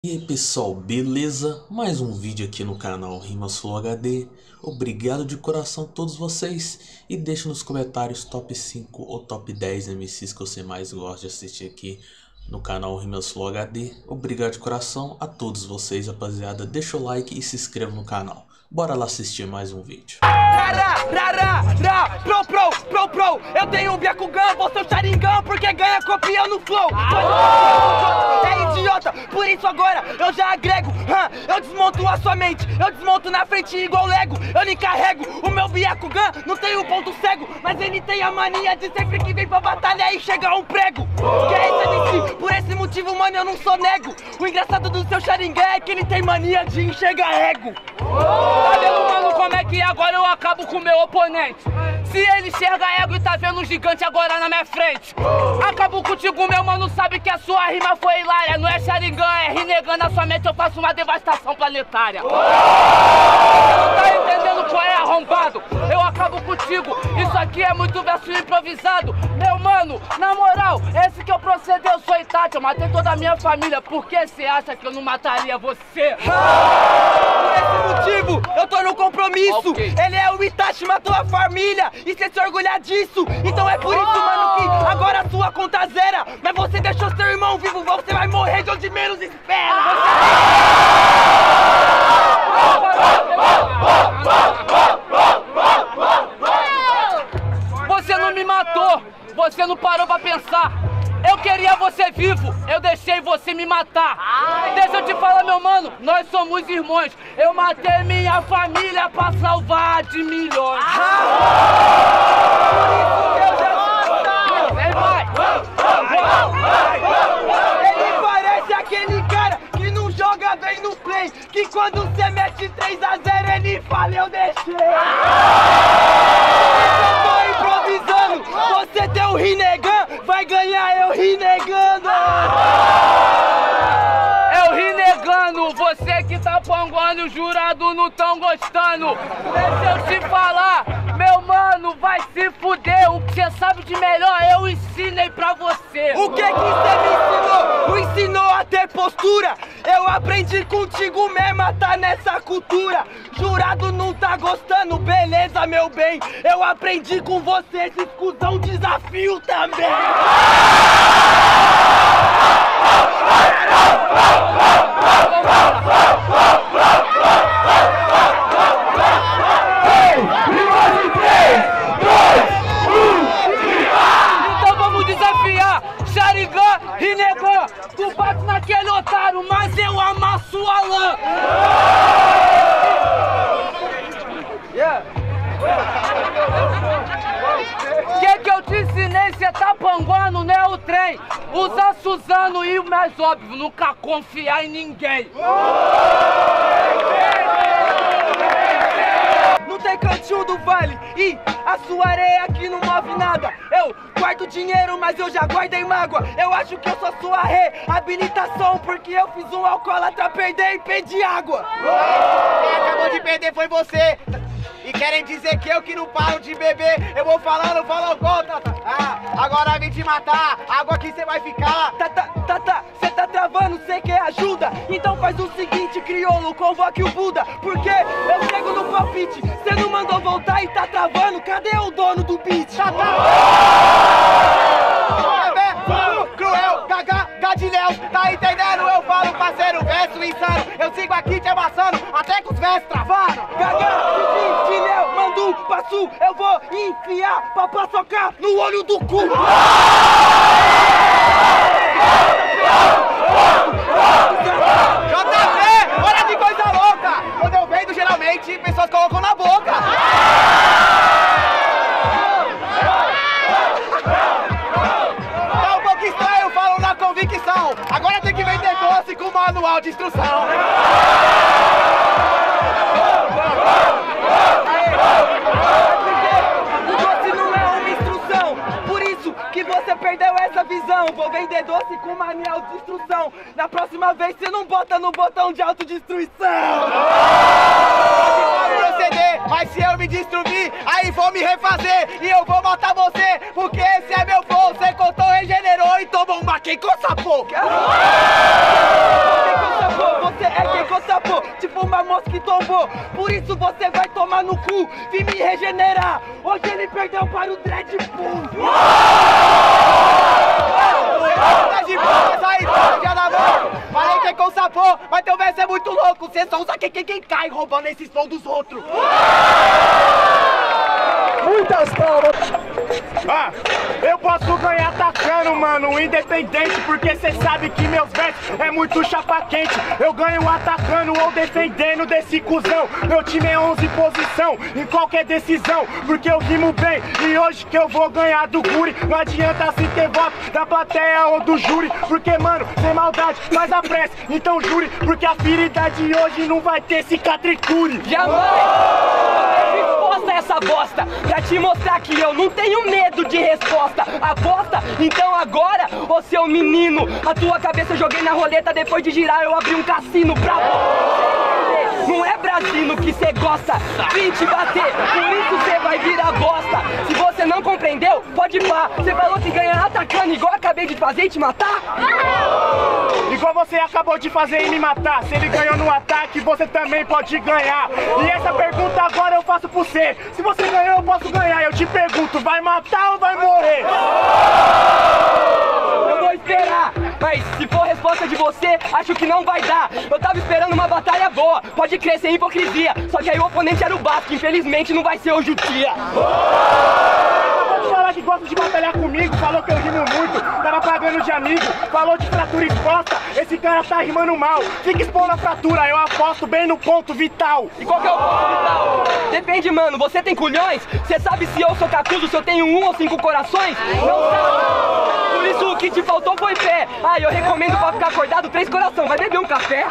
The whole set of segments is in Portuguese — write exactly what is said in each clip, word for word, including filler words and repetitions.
E aí pessoal, beleza? Mais um vídeo aqui no canal Rimas Flow H D. Obrigado de coração a todos vocês. E deixa nos comentários top cinco ou top dez M Cs que você mais gosta de assistir aqui no canal Rimas Flow H D. Obrigado de coração a todos vocês, rapaziada. Deixa o like e se inscreva no canal. Bora lá assistir mais um vídeo. Rara, rara, ra, pro, pro, pro, pro. Eu tenho um Byakugan, vou ser o Sharingan, porque ganha copiando o flow. É idiota, por isso agora eu já agrego. hum, Eu desmonto a sua mente, eu desmonto na frente igual Lego. Eu nem carrego o meu Byakugan, não tem um ponto cego, mas ele tem a mania de sempre que vem pra batalha e chega um prego. Que é esse M C, por esse motivo, mano, eu não sou nego. O engraçado do seu Sharingan é que ele tem mania de enxergar ego. Tá vendo, mano, como é que agora eu acabo com o meu oponente? Se ele enxerga ego e tá vendo um gigante agora na minha frente, acabo contigo, meu mano, sabe que a sua rima foi hilária. Não é Sharingan, é Rinnegan na sua mente, eu faço uma devastação planetária. Você não tá entendendo qual é, arrombado? Eu acabo contigo, isso aqui é muito verso improvisado. Meu mano, na moral, esse que eu proceder, eu sou Itachi. Eu matei toda a minha família, por que você acha que eu não mataria você? Por esse motivo, eu tô no compromisso. Okay. Ele é o Itachi, matou a família, e cê se orgulhar disso. Então é por isso, mano, que agora a sua conta zera. Mas você deixou seu irmão vivo, você vai morrer de onde menos espera. Você não me matou, você não parou pra pensar. Eu queria você vivo, eu deixei você me matar. Deixa eu te falar, meu mano, nós somos irmãos. Eu matei minha família pra salvar de milhões. Vem, vai. Ele parece aquele cara que não joga bem no play, que quando você mete três a zero ele fala, eu deixei. Eu tô improvisando, você tem o Rinnegan, vai ganhar eu renegando. Eu renegando, você que tá panguando, os jurados não tão gostando. Deixa eu te falar, meu mano, vai se fuder. O que você sabe de melhor eu ensinei pra você. O que que você me ensinou? Me ensinou a ter postura. Eu aprendi contigo mesmo a tá nessa cultura. Jurado não tá gostando, beleza, meu bem. Eu aprendi com você, esse cuzão desafio também. Então vamos desafiar. Sharingan, Rinnegan, tu bate naquele otário, mas eu amasso a lã. Yeah. Que que eu te ensinei? Cê tá panguando, né, o trem? Usa Suzano e o mais óbvio, nunca confiar em ninguém. Não tem cantinho do vale e a sua areia aqui não move nada. Eu guardo dinheiro, mas eu já guardei mágoa. Eu acho que eu sou sua reabilitação, porque eu fiz um alcoólatra perder e pedi água. Quem acabou de perder foi você. E querem dizer que eu que não paro de beber. Eu vou falando, falou gol, Tata. Ah, agora vem te matar, água aqui cê vai ficar. Tata, tata, cê tá travando, cê quer ajuda? Então faz o seguinte, crioulo, convoque o Buda. Porque eu chego no palpite, cê não mandou voltar e tá travando. Cadê o dono do beat? Tata! Cruel, gaga, gadilhão, tá entendendo? Eu falo, parceiro, verso insano. Eu sigo aqui te amassando, até que os versos travaram. Gaga, Dinel, Mandu, Passu, eu vou enfiar pra paçocar no olho do cu. J P, hora de coisa louca. Quando eu vendo, geralmente, pessoas colocam na boca. Tá um pouco estranho, eu falo na convicção. Agora tem que vender doce com manual de instrução. O doce não é uma instrução, por isso que você perdeu essa visão. Vou vender doce com manual de instrução. Na próxima vez você não bota no botão de autodestruição. Pode proceder, mas se eu me destruir, aí vou me refazer e eu vou matar você, porque esse é meu flow. Você contou, regenerou e tomou um maquei com sapô. Quem com sapô? uma mosca e tombou. Por isso você vai tomar no cu. Vim me regenerar. Hoje ele perdeu para o Dreadpool. Tá de boa, aí, já na mão. Falei que é com sapô, mas teu verso é muito louco. Cê só usa quem, quem, quem cai roubando esses flow dos outros. Muitas palmas. Ah, eu posso ganhar atacando, mano, independente, porque cê sabe que meus versos é muito chapa quente. Eu ganho atacando ou defendendo desse cuzão. Meu time é onze posição em qualquer decisão, porque eu rimo bem. E hoje que eu vou ganhar do guri, não adianta se ter voto da plateia ou do júri, porque, mano, sem maldade, faz a prece. Então jure, porque a ferida de hoje não vai ter cicatricure. Jamais! Resposta essa bosta, pra te mostrar que eu não tenho medo de resposta. Aposta? Então agora, ô seu menino, a tua cabeça eu joguei na roleta, depois de girar eu abri um cassino pra você. Não é Brasino que cê gosta, vim te bater, por isso cê vai virar bosta. Se você não compreendeu, pode ir pá. Cê falou que ganha atacando igual eu acabei de fazer e te matar? Igual você acabou de fazer e me matar. Se ele ganhou no ataque, você também pode ganhar. E essa pergunta agora eu faço pro você. Se você ganhou, eu posso ganhar. Eu te pergunto, vai matar ou vai morrer? Eu vou esperar, mas se for resposta de você, acho que não vai dar. Eu tava esperando uma batalha boa, pode crer, sem hipocrisia. Só que aí o oponente era o Basque, infelizmente não vai ser o Jutia. Falar que gosta de batalhar comigo, falou que eu rimo muito, tava pagando de amigo, falou de fratura exposta, esse cara tá rimando mal, fica expondo a fratura, eu aposto bem no ponto vital. E qual que é o ponto vital? Depende, mano, você tem culhões? Você sabe se eu sou Cacuzo, se eu tenho um ou cinco corações? Não sabe. Por isso o que te faltou foi fé. Ah, eu recomendo pra ficar acordado três coração, vai beber um café?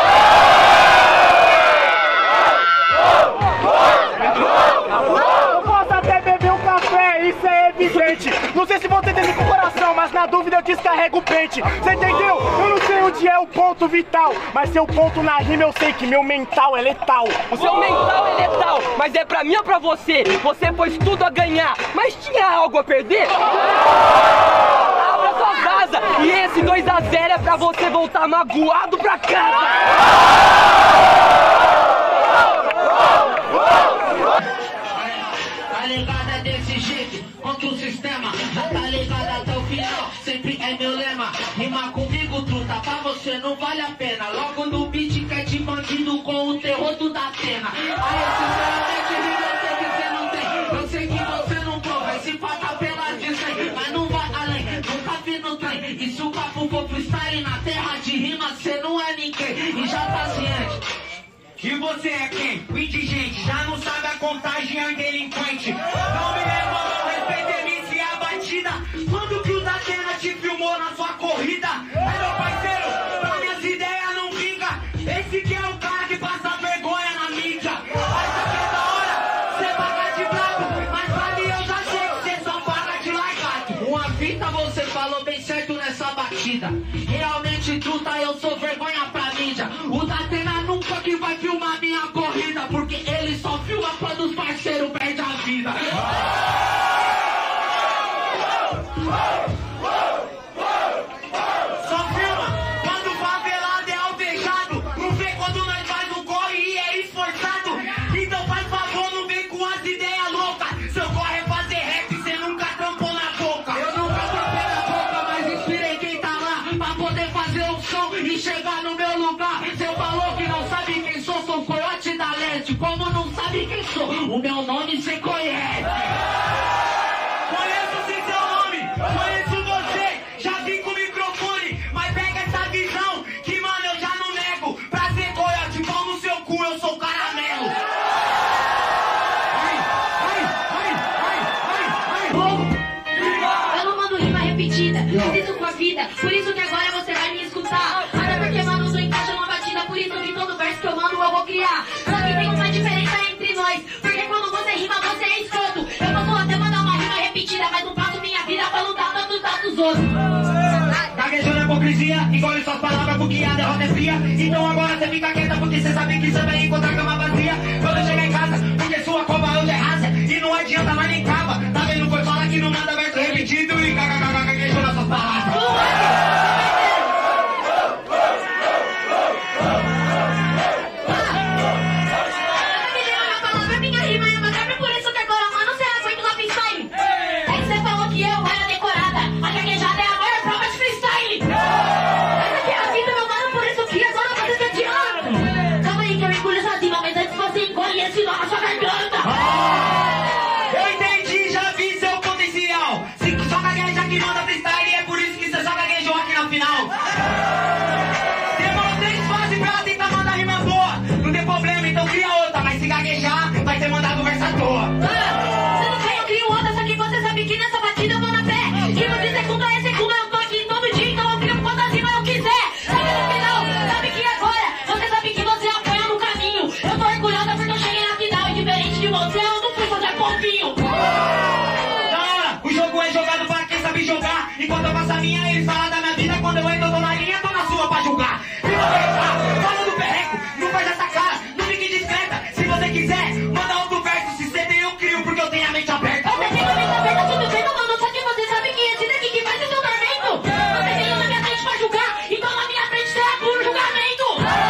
Eu posso até beber um café, isso é evidente. Não sei se vou ter dentro do coração, mas na dúvida eu descarrego o pente. Você entendeu? Eu não sei onde é o ponto vital, mas seu ponto na rima eu sei que meu mental é letal. O seu mental é letal, mas é pra mim ou pra você? Você pôs tudo a ganhar, mas tinha algo a perder? Abra sua asa, e esse dois a zero é pra você voltar magoado pra casa. Tá ligada desse jeito, contra o sistema. Já tá ligado até o final, sempre é meu lema. Rima comigo, truta, pra você não vale a pena. Logo no beat quer de bandido com o terror do da pena. Aí, sinceramente, eu sei que você não tem. Eu sei que você não prova, se falta pela de cem. Mas não vai além, nunca vi no trem. E se o papo for freestyle na terra de rima, cê não é ninguém. E já tá ciente. E você é quem? O indigente, já não sabe a contagem, é um delinquente. Não me leva ao respeito, M C a batida. Quando que o Datena te filmou na sua corrida? É meu parceiro, pra minhas ideias não vinga. Esse que é o cara que passa vergonha na mídia. Acha que é da hora, cê paga de bravo. Mas pra mim eu já sei que cê só paga de largado. Uma fita você falou bem certo nessa batida. Realmente truta, eu sou vergonha pra mídia. O Datena nunca que vai filmar minha corrida, porque ele só filma quando os parceiros perdem a vida. Só filma quando o favelado é alvejado. Não vê quando nós faz um corre e é esforçado. Então faz favor, não vem com as ideias loucas. Seu corre é fazer rap, cê nunca trampou na boca. Eu nunca trampei na boca, mas inspirei quem tá lá pra poder fazer um som e chegar no meu lugar. Cê falou que não sabe quem sou, sou Coyote da Leste. Como não sabe quem sou, o meu nome cê conhece. Conheço sim seu nome, conheço você. Já vim com o microfone, mas pega essa visão que, mano, eu já não nego. Pra ser Coyote, pau no seu cu, eu sou caramelo. Ai, ai, ai, ai, ai, ai. Eu não mando rima repetida, preciso com a vida. Por isso que agora você vai me escutar. Até porque, mano, eu sou encaixa numa batida. Por isso que todo verso que eu mando eu vou criar. Só que tem uma diferença entre nós, porque quando você rima, você é escroto. Eu posso até mandar uma rima repetida, mas não faço minha vida pra lutar tanto dos outros. Gaguejando a hipocrisia, engole suas palavras porque a derrota é fria. Então agora você fica quieta porque você sabe que você vai encontrar cama vazia quando eu chegar em casa, porque sua cova hoje é rasa e não adianta mais nem cava. Tá vendo? Foi falar que não nada verso repetido e gaguejando as suas palavras. fazem pra ela tentar mandar rima boa. Não tem problema, então cria outra. Mas se gaguejar, vai ter mandado verso à toa. Ah, você não quer, eu crio outra, só que você sabe que nessa batida eu vou na fé. Rima de segunda é segunda, eu tô aqui todo dia, então eu crio quantas rimas eu quiser. Sabe no final, sabe que agora, você sabe que você apanha no caminho. Eu tô orgulhosa porque eu cheguei na final e diferente de você, eu não fui fazer fofinho. Da hora, o jogo é jogado pra quem sabe jogar. Enquanto eu faço a minha, eles falam da minha vida. Quando eu entro, eu tô na linha, tô na sua pra julgar. Rima perreca, fala do perreco, não faz essa cara, não fique discreta. Se você quiser, manda outro verso. Se você tem, eu crio porque eu tenho a mente aberta. Você tem a mente aberta, tudo bem, mano, só que você sabe que esse daqui que faz o seu tormento. Você veio na minha frente pra julgar, então na minha frente você é puro julgamento.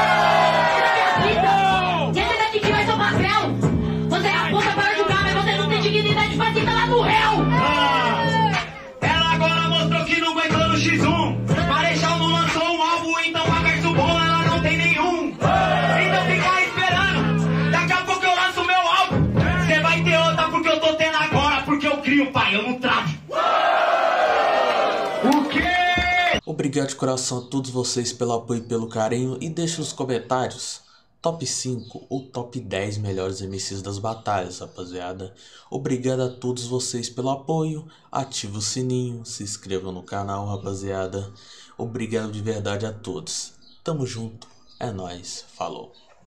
E esse daqui que vai seu papel. Você é a puta para julgar, mas você não tem dignidade pra se lá no réu. Ela agora mostrou que não aguentou no xis um. Marechal não lançou um álbum, então pra verso bom ela não tem nenhum. Então fica esperando, daqui a pouco eu lanço o meu álbum. Você vai ter outra porque eu tô tendo agora, porque eu crio, pai, eu não travo. O quê? Obrigado de coração a todos vocês pelo apoio e pelo carinho. E deixe nos comentários top cinco ou top dez melhores M Cs das batalhas, rapaziada. Obrigado a todos vocês pelo apoio. Ative o sininho, se inscrevam no canal, rapaziada. Obrigado de verdade a todos. Tamo junto, é nóis, falou.